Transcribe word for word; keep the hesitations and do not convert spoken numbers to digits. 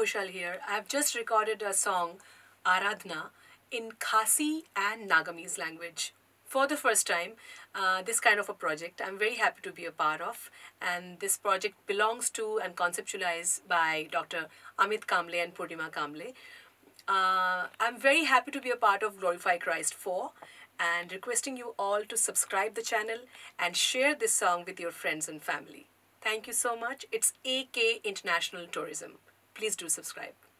Kushal here. I've just recorded a song, Aradhna, in Khasi and Nagamese language. For the first time, uh, this kind of a project I'm very happy to be a part of. And this project belongs to and conceptualized by Doctor Amit Kamble and Purnima Kamble. Uh, I'm very happy to be a part of Glorify Christ four and requesting you all to subscribe the channel and share this song with your friends and family. Thank you so much. It's A K International Tourism. Please do subscribe.